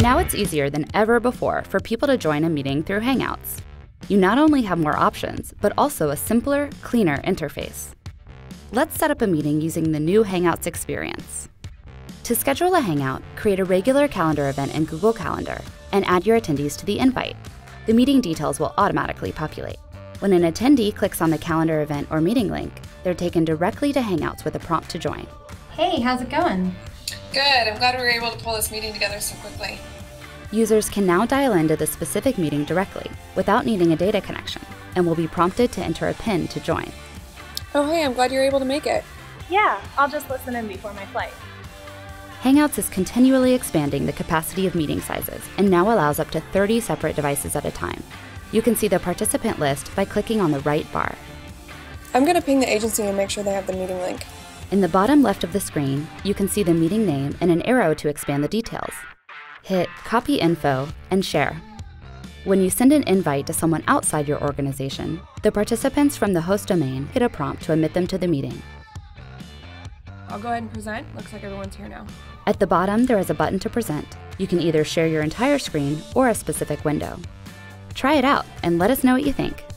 Now it's easier than ever before for people to join a meeting through Hangouts. You not only have more options, but also a simpler, cleaner interface. Let's set up a meeting using the new Hangouts experience. To schedule a Hangout, create a regular calendar event in Google Calendar and add your attendees to the invite. The meeting details will automatically populate. When an attendee clicks on the calendar event or meeting link, they're taken directly to Hangouts with a prompt to join. Hey, how's it going? Good. I'm glad we were able to pull this meeting together so quickly. Users can now dial into the specific meeting directly without needing a data connection and will be prompted to enter a PIN to join. Oh, hey, I'm glad you're able to make it. Yeah, I'll just listen in before my flight. Hangouts is continually expanding the capacity of meeting sizes and now allows up to 30 separate devices at a time. You can see the participant list by clicking on the right bar. I'm going to ping the agency and make sure they have the meeting link. In the bottom left of the screen, you can see the meeting name and an arrow to expand the details. Hit Copy Info and Share. When you send an invite to someone outside your organization, the participants from the host domain get a prompt to admit them to the meeting. I'll go ahead and present. Looks like everyone's here now. At the bottom, there is a button to present. You can either share your entire screen or a specific window. Try it out and let us know what you think.